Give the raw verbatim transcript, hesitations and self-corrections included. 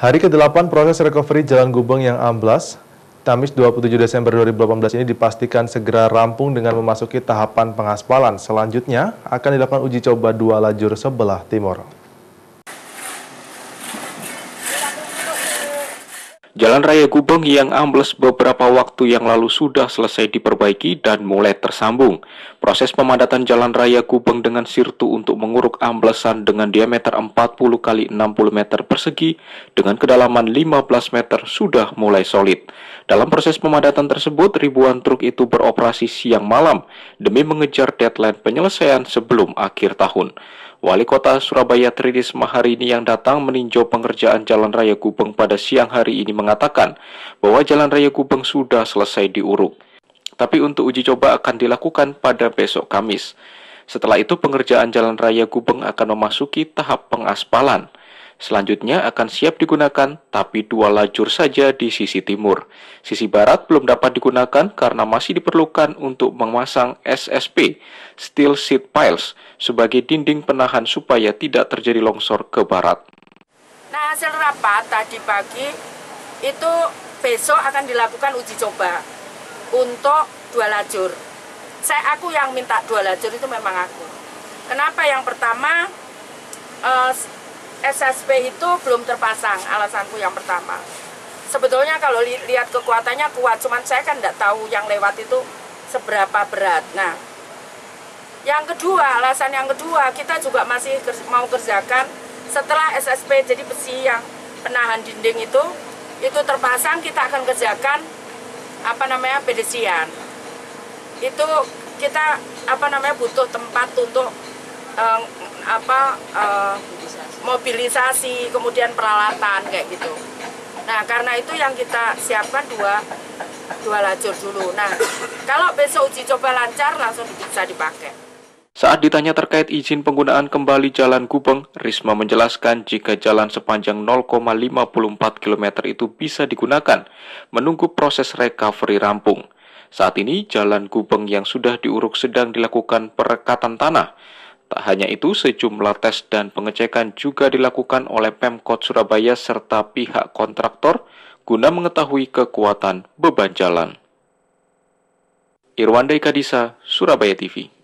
Hari kedelapan proses recovery Jalan Gubeng yang amblas, Kamis dua puluh tujuh Desember dua ribu delapan belas ini dipastikan segera rampung dengan memasuki tahapan pengaspalan. Selanjutnya akan dilakukan uji coba dua lajur sebelah timur. Jalan Raya Gubeng yang ambles beberapa waktu yang lalu sudah selesai diperbaiki dan mulai tersambung. Proses pemadatan Jalan Raya Gubeng dengan sirtu untuk menguruk amblesan dengan diameter empat puluh kali enam puluh meter persegi dengan kedalaman lima belas meter sudah mulai solid. Dalam proses pemadatan tersebut, ribuan truk itu beroperasi siang malam demi mengejar deadline penyelesaian sebelum akhir tahun. Wali Kota Surabaya Tri Risma hari ini yang datang meninjau pengerjaan Jalan Raya Gubeng pada siang hari ini mengatakan bahwa Jalan Raya Gubeng sudah selesai diuruk. Tapi untuk uji coba akan dilakukan pada besok Kamis. Setelah itu pengerjaan Jalan Raya Gubeng akan memasuki tahap pengaspalan. Selanjutnya akan siap digunakan, tapi dua lajur saja di sisi timur. Sisi barat belum dapat digunakan karena masih diperlukan untuk memasang S S P, Steel Sheet Piles, sebagai dinding penahan supaya tidak terjadi longsor ke barat. Nah, hasil rapat tadi pagi itu besok akan dilakukan uji coba untuk dua lajur. Saya aku yang minta dua lajur itu memang aku. Kenapa? Yang pertama, eh, S S P itu belum terpasang, alasanku yang pertama. Sebetulnya kalau li lihat kekuatannya kuat, cuman saya kan tidak tahu yang lewat itu seberapa berat. Nah, yang kedua, alasan yang kedua, kita juga masih mau kerjakan setelah S S P, jadi besi yang penahan dinding itu, itu terpasang, kita akan kerjakan apa namanya pedesian. Itu kita apa namanya butuh tempat untuk eh, apa eh, mobilisasi, kemudian peralatan kayak gitu. Nah, karena itu yang kita siapkan dua dua lajur dulu. Nah, kalau besok uji coba lancar langsung bisa dipakai. Saat ditanya terkait izin penggunaan kembali Jalan Gubeng, Risma menjelaskan jika jalan sepanjang nol koma lima empat kilometer itu bisa digunakan, menunggu proses recovery rampung. Saat ini, Jalan Gubeng yang sudah diuruk sedang dilakukan perekatan tanah. Tak hanya itu, sejumlah tes dan pengecekan juga dilakukan oleh Pemkot Surabaya serta pihak kontraktor guna mengetahui kekuatan beban jalan. Irwanda Ikadisa, Surabaya T V.